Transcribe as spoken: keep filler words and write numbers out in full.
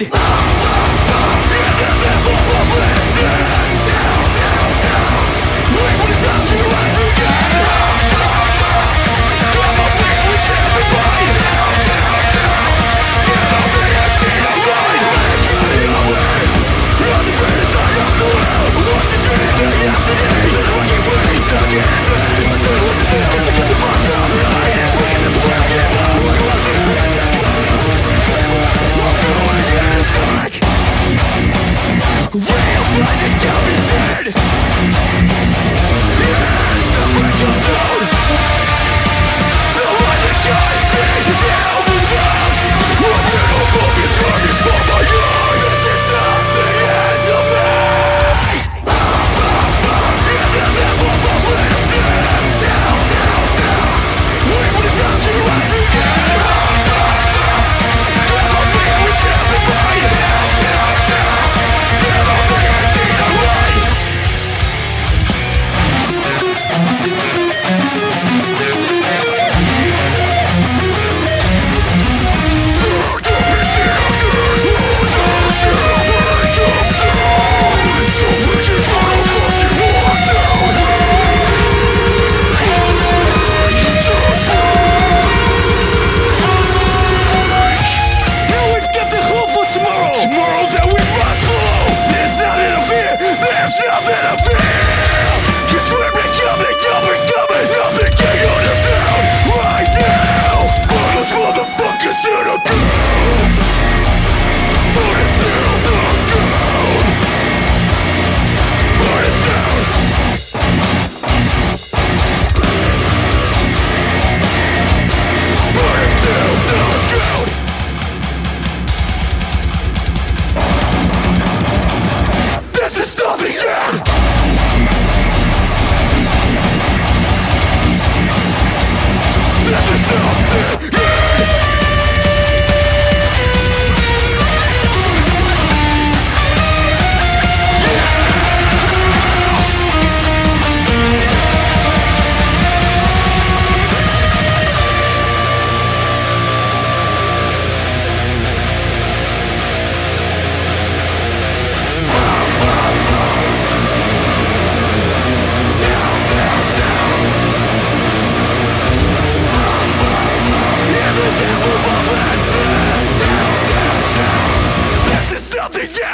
ride. In the middle of hopelessness. Down, down, down. Wait for the time to rise again. Come up here and set me right. Down, down, down. Get up there and see the light. Get it away. Not the friends I got for now. What the dream that yesterday is what you waste again. I don't know what to do. It's because I'm fucked up. We can just work it out. What do I do? I'm going to get back. Real blood and jump is dead. Yes, to break your down. The light that guides me down the dark. One little book is running by my eyes. This is not the end of me. In the middle of hopelessness. Down, down, down. Wait for the time to rise again. Come up here and set me right. Down, down, down. Get up there and see the light. Nothing to fear. Cause we're becoming, coming, coming. Something can understand right now. All those motherfuckers to the ground. Put it to the ground. Put it down. Put it to the ground. This is not the end! This is not the end! The